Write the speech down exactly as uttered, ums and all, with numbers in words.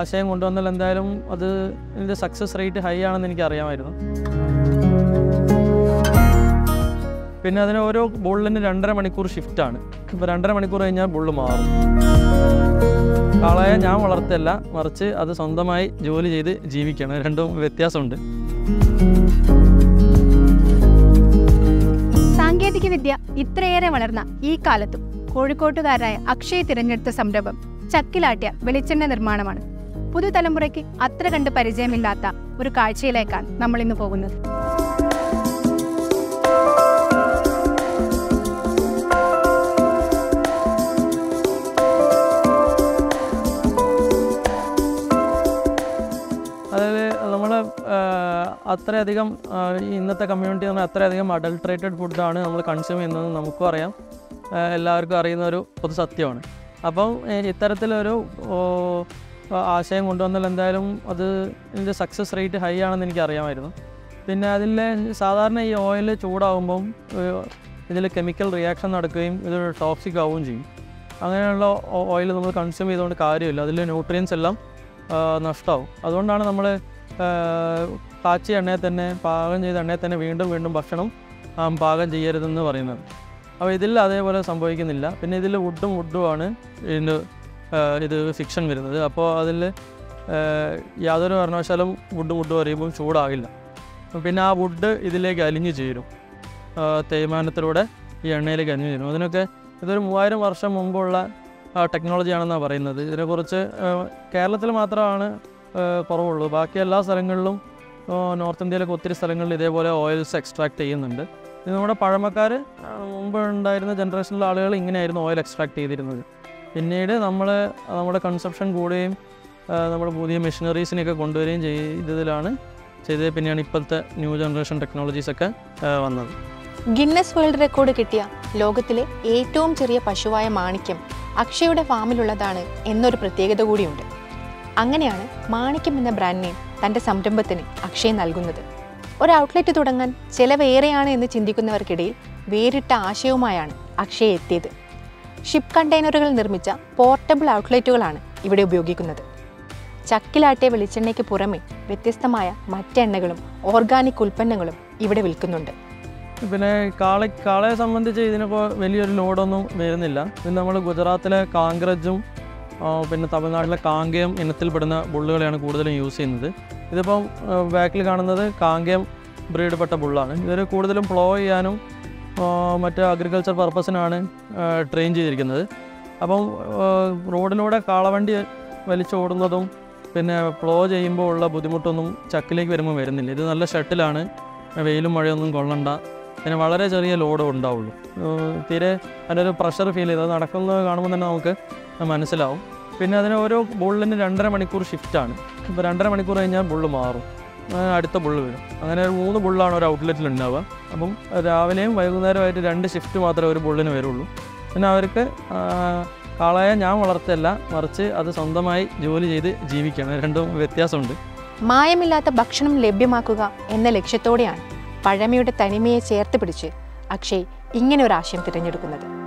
ആശയം കൊണ്ടുവന്നാൽ എന്തായാലും അത് ഇതിൻ്റെ സക്സസ് റേറ്റ് ഹൈ ആണെന്ന് എനിക്ക് അറിയാമായിരുന്നു. പിന്നെ അതിന് ഓരോ ബുള്ളിന് രണ്ടര മണിക്കൂർ ഷിഫ്റ്റാണ്. ഇപ്പോൾ രണ്ടര മണിക്കൂർ കഴിഞ്ഞാൽ ബുള്ള് മാറും. കാളയെ ഞാൻ വളർത്തല്ല, മറിച്ച് അത് സ്വന്തമായി ജോലി ചെയ്ത് ജീവിക്കണം. രണ്ടും വ്യത്യാസമുണ്ട്. സാങ്കേതികവിദ്യ ഇത്രയേറെ വളർന്ന ഈ കാലത്തും കോഴിക്കോട്ടുകാരനായ അക്ഷയ് തിരഞ്ഞെടുത്ത സംരംഭം ചക്കിലാട്ടിയ വെളിച്ചെണ്ണ നിർമ്മാണമാണ്. പുതുതലമുറയ്ക്ക് അത്ര കണ്ട് പരിചയമില്ലാത്ത ഒരു കാഴ്ചയിലേക്കാണ് നമ്മൾ ഇന്ന് പോകുന്നത്. അതായത് നമ്മൾ അത്രയധികം ഇന്നത്തെ കമ്മ്യൂണിറ്റി എന്ന് പറഞ്ഞാൽ അത്രയധികം അഡൾട്രേറ്റഡ് ഫുഡാണ് നമ്മൾ കൺസ്യൂം ചെയ്യുന്നത്. നമുക്കും അറിയാം, എല്ലാവർക്കും അറിയുന്ന ഒരു പൊതു സത്യമാണ്. അപ്പം ഇത്തരത്തിലൊരു ആശയം കൊണ്ടുവന്നാൽ എന്തായാലും അത് ഇതിൻ്റെ സക്സസ് റേറ്റ് ഹൈ ആണെന്ന് എനിക്ക് അറിയാമായിരുന്നു. പിന്നെ അതിലെ സാധാരണ ഈ ഓയിൽ ചൂടാകുമ്പം ഇതിൽ കെമിക്കൽ റിയാക്ഷൻ നടക്കുകയും ഇത് ടോക്സിക് ആവുകയും ചെയ്യും. അങ്ങനെയുള്ള ഓയിൽ നമ്മൾ കൺസ്യൂം ചെയ്തുകൊണ്ട് കാര്യമില്ല, അതിലെ ന്യൂട്രിയൻസ് എല്ലാം നഷ്ടമാവും. അതുകൊണ്ടാണ് നമ്മൾ കാച്ചിയ എണ്ണയിൽ തന്നെ പാകം ചെയ്ത എണ്ണയിൽ തന്നെ വീണ്ടും വീണ്ടും ഭക്ഷണം പാകം ചെയ്യരുതെന്ന് പറയുന്നത്. അപ്പോൾ ഇതിൽ അതേപോലെ സംഭവിക്കുന്നില്ല. പിന്നെ ഇതിൽ വുഡും വുഡുമാണ് ഇതിൻ്റെ ഇത് ഫിക്ഷൻ വരുന്നത്. അപ്പോൾ അതിൽ യാതൊരു കാരണവശാലും വുഡും വുഡും അറിയുമ്പോൾ ചൂടാകില്ല. പിന്നെ ആ വുഡ് ഇതിലേക്ക് അലിഞ്ഞു ചേരും, തേയ്മാനത്തിലൂടെ ഈ എണ്ണയിലേക്ക് അലിഞ്ഞു ചേരും. അതിനൊക്കെ ഇതൊരു മൂവായിരം വർഷം മുമ്പുള്ള ടെക്നോളജിയാണെന്നാണ് പറയുന്നത്. ഇതിനെക്കുറിച്ച് കേരളത്തിൽ മാത്രമാണ് കുറവുള്ളൂ. ബാക്കി എല്ലാ സ്ഥലങ്ങളിലും നോർത്ത് ഇന്ത്യയിലൊക്കെ ഒത്തിരി സ്ഥലങ്ങളിൽ ഇതേപോലെ ഓയിൽസ് എക്സ്ട്രാക്ട് ചെയ്യുന്നുണ്ട്. ഇത് നമ്മുടെ പഴമക്കാർ മുമ്പ് ഉണ്ടായിരുന്ന ജനറേഷനിലെ ആളുകൾ ഇങ്ങനെയായിരുന്നു ഓയിൽ എക്സ്ട്രാക്ട് ചെയ്തിരുന്നത്. പിന്നീട് നമ്മൾ നമ്മുടെ കൺസപ്ഷൻ കൂടുകയും നമ്മൾ പുതിയ മെഷീനറീസിനെയൊക്കെ കൊണ്ടുവരികയും ചെയ്തതിലാണ് ചെയ്തത്. പിന്നെയാണ് ഇപ്പോഴത്തെ ന്യൂ ജനറേഷൻ ടെക്നോളജീസൊക്കെ വന്നത്. ഗിന്നസ് വേൾഡ് റെക്കോർഡ് കിട്ടിയ ലോകത്തിലെ ഏറ്റവും ചെറിയ പശുവായ മാണിക്യം അക്ഷയുടെ ഫാമിലുള്ളതാണ് എന്നൊരു പ്രത്യേകത കൂടിയുണ്ട്. അങ്ങനെയാണ് മാണിക്യം എന്ന ബ്രാൻഡ് നെയിം തൻ്റെ സംരംഭത്തിന് അക്ഷയ് നൽകുന്നത്. ഒരു ഔട്ട്ലെറ്റ് തുടങ്ങാൻ ചിലവേറെയാണ് എന്ന് ചിന്തിക്കുന്നവർക്കിടയിൽ വേറിട്ട ആശയവുമായാണ് അക്ഷയ് എത്തിയത്. ഷിപ്പ് കണ്ടെയ്നറുകൾ നിർമ്മിച്ച പോർട്ടബിൾ ഔട്ട്ലെറ്റുകളാണ് ഇവിടെ ഉപയോഗിക്കുന്നത്. ചക്കിലാട്ടിയ വെളിച്ചെണ്ണയ്ക്ക് പുറമെ വ്യത്യസ്തമായ മറ്റെണ്ണകളും ഓർഗാനിക് ഉൽപ്പന്നങ്ങളും ഇവിടെ വിൽക്കുന്നുണ്ട്. പിന്നെ കാള കാളയെ സംബന്ധിച്ച് ഇതിനിപ്പോൾ വലിയൊരു ലോഡൊന്നും വരുന്നില്ല. പിന്നെ നമ്മൾ ഗുജറാത്തിലെ കാങ്ക്രജും പിന്നെ തമിഴ്നാട്ടിലെ കാങ്കയം ഇനത്തിൽപ്പെടുന്ന ബുള്ളുകളെയാണ് കൂടുതലും യൂസ് ചെയ്യുന്നത്. ഇതിപ്പം ബാക്കിൽ കാണുന്നത് കാങ്കയം ബ്രീഡ്പ്പെട്ട ബുള്ളാണ്. ഇതൊരു കൂടുതലും പ്ലോ ചെയ്യാനും മറ്റ് അഗ്രികൾച്ചർ പർപ്പസിനാണ് ട്രെയിൻ ചെയ്തിരിക്കുന്നത്. അപ്പം റോഡിലൂടെ കാളവണ്ടി വലിച്ചോടുന്നതും പിന്നെ പ്ലോ ചെയ്യുമ്പോൾ ഉള്ള ബുദ്ധിമുട്ടൊന്നും ചക്കിലേക്ക് വരുമ്പോൾ വരുന്നില്ല. ഇത് നല്ല ഷട്ടിലാണ്, വെയിലും മഴയൊന്നും കൊള്ളണ്ട, പിന്നെ വളരെ ചെറിയ ലോഡ് ഉണ്ടാവുള്ളൂ. തീരെ അതിനൊരു പ്രഷർ ഫീൽ ചെയ്ത് അത് നടക്കുന്നത് കാണുമ്പോൾ തന്നെ നമുക്ക് മനസ്സിലാവും. പിന്നെ അതിന് ഓരോ ബുള്ളിന് രണ്ടര മണിക്കൂർ ഷിഫ്റ്റാണ്. ഇപ്പോൾ രണ്ടര മണിക്കൂർ കഴിഞ്ഞാൽ ബുള്ള് മാറും, അടുത്ത ബുള്ള് വരും. അങ്ങനെ ഒരു മൂന്ന് ബുള്ളാണ് ഒരു ഔട്ട്ലെറ്റിൽ ഉണ്ടാവുക. അപ്പം രാവിലെയും വൈകുന്നേരമായിട്ട് രണ്ട് ഷിഫ്റ്റ് മാത്രമേ ഒരു ബുള്ളിന് വരുള്ളൂ. പിന്നെ അവർക്ക് കാളയെ ഞാൻ വളർത്തല്ല, മറിച്ച് അത് സ്വന്തമായി ജോലി ചെയ്ത് ജീവിക്കണം. രണ്ടും വ്യത്യാസമുണ്ട്. മായമില്ലാത്ത ഭക്ഷണം ലഭ്യമാക്കുക എന്ന ലക്ഷ്യത്തോടെയാണ് പഴമയുടെ തനിമയെ ചേർത്ത് പിടിച്ച് അക്ഷയ് ഇങ്ങനെ ഒരു ആശയം തിരഞ്ഞെടുക്കുന്നത്.